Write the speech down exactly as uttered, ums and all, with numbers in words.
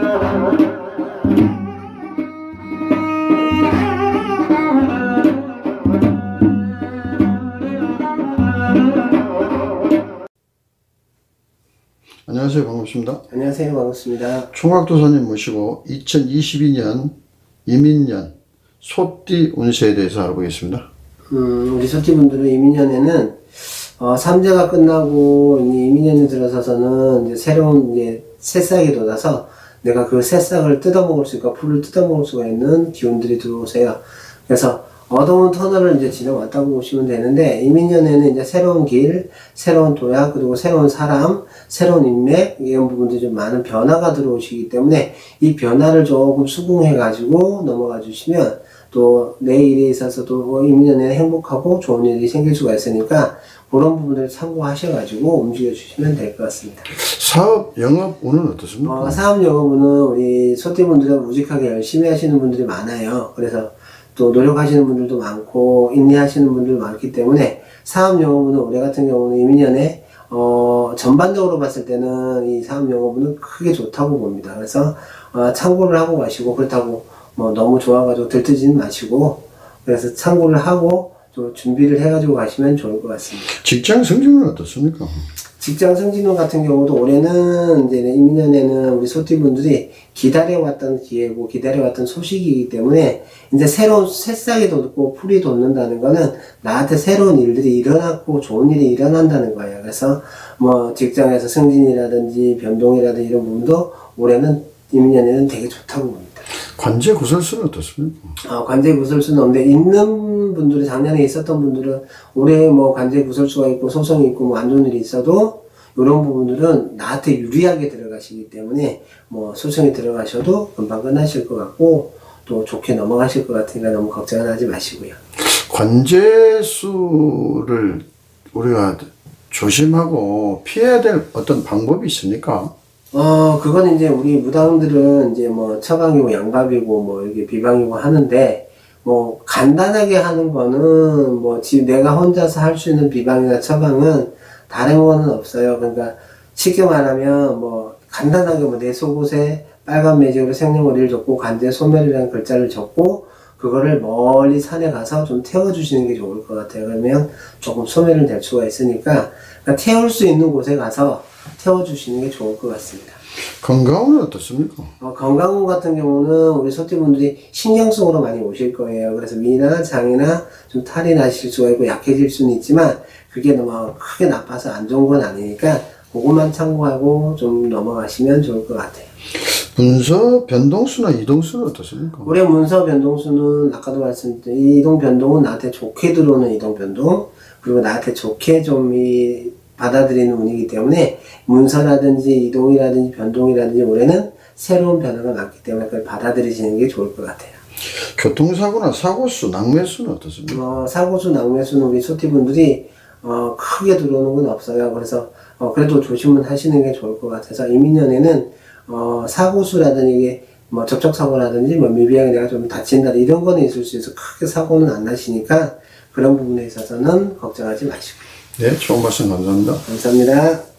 안녕하세요. 반갑습니다. 안녕하세요. 반갑습니다. 총각도사님 모시고 이천이십이 년 이민년 소띠 운세에 대해서 알아보겠습니다. 음, 우리 소띠분들은 이민년에는 어, 삼재가 끝나고 이민년에 들어서서는 이제 새로운 이제 새싹이 돋아서 내가 그 새싹을 뜯어먹을 수 있고 풀을 뜯어먹을 수가 있는 기운들이 들어오세요. 그래서 어두운 터널을 이제 지나왔다고 보시면 되는데, 이민년에는 이제 새로운 길, 새로운 도약, 그리고 새로운 사람, 새로운 인맥, 이런 부분들이 좀 많은 변화가 들어오시기 때문에 이 변화를 조금 수긍해가지고 넘어가 주시면 또 내 일에 있어서도 이민년에는 행복하고 좋은 일이 생길 수가 있으니까 그런 부분들을 참고하셔가지고 움직여 주시면 될 것 같습니다. 사업, 영업 운은 어떻습니까? 어, 사업 영업운은 우리 소띠분들은 우직하게 열심히 하시는 분들이 많아요. 그래서 또 노력하시는 분들도 많고 인내하시는 분들도 많기 때문에 사업 영업운은 올해 같은 경우는 이민년에 어, 전반적으로 봤을 때는 이 사업 영업운은 크게 좋다고 봅니다. 그래서 어, 참고를 하고 가시고, 그렇다고 뭐 너무 좋아가지고 들뜨지는 마시고, 그래서 참고를 하고 또 준비를 해가지고 가시면 좋을 것 같습니다. 직장 승진은 어떻습니까? 직장 승진운 같은 경우도 올해는 이제 이민년에는 우리 소띠분들이 기다려왔던 기회고 기다려왔던 소식이기 때문에 이제 새로운 새싹이 돋고 풀이 돋는다는 거는 나한테 새로운 일들이 일어났고 좋은 일이 일어난다는 거예요. 그래서 뭐 직장에서 승진이라든지 변동이라든지 이런 부분도 올해는 이민년에는 되게 좋다고 봅니다. 관제 구설수는 어떻습니까? 어, 관제 구설수는 없는데, 있는 분들이 작년에 있었던 분들은 올해 뭐 관제 구설수가 있고 소송이 있고 뭐 안 좋은 일이 있어도 이런 부분들은 나한테 유리하게 들어가시기 때문에 뭐 소송이 들어가셔도 금방 끝나실 것 같고 또 좋게 넘어가실 것 같으니까 너무 걱정은 하지 마시고요. 관제수를 우리가 조심하고 피해야 될 어떤 방법이 있습니까? 어, 그건 이제 우리 무당들은 이제 뭐 처방이고 양밥이고 뭐 이게 비방이고 하는데, 뭐 간단하게 하는 거는 뭐 지금 내가 혼자서 할 수 있는 비방이나 처방은 다른 거는 없어요. 그러니까 쉽게 말하면 뭐 간단하게 뭐 내 속옷에 빨간 매직으로 생년월일을 적고 관제 소멸이라는 글자를 적고 그거를 멀리 산에 가서 좀 태워주시는 게 좋을 것 같아요. 그러면 조금 소멸은 될 수가 있으니까, 그러니까 태울 수 있는 곳에 가서 태워주시는 게 좋을 것 같습니다. 건강은 어떻습니까? 어, 건강 같은 경우는 우리 소띠분들이 신경성으로 많이 오실 거예요. 그래서 위나 장이나 좀 탈이 나실 수가 있고 약해질 수는 있지만 그게 너무 크게 나빠서 안 좋은 건 아니니까 그것만 참고하고 좀 넘어가시면 좋을 것 같아요. 문서 변동수나 이동수는 어떻습니까? 올해 문서 변동수는 아까도 말씀드린 이동 변동은 나한테 좋게 들어오는 이동 변동, 그리고 나한테 좋게 좀 이 받아들이는 운이기 때문에 문서라든지 이동이라든지 변동이라든지 올해는 새로운 변화가 많기 때문에 그걸 받아들이시는 게 좋을 것 같아요. 교통사고나 사고수, 낭매수는 어떻습니까? 어, 사고수, 낭매수는 우리 소띠분들이 어, 크게 들어오는 건 없어요. 그래서 어, 그래도 조심은 하시는 게 좋을 것 같아서 이민년에는 어, 사고수라든지 이게 뭐 접촉사고라든지 뭐 미비하게 내가 좀 다친다 이런 거는 있을 수 있어서 크게 사고는 안 나시니까 그런 부분에 있어서는 걱정하지 마시고요. 네, 좋은 말씀 감사합니다. 감사합니다.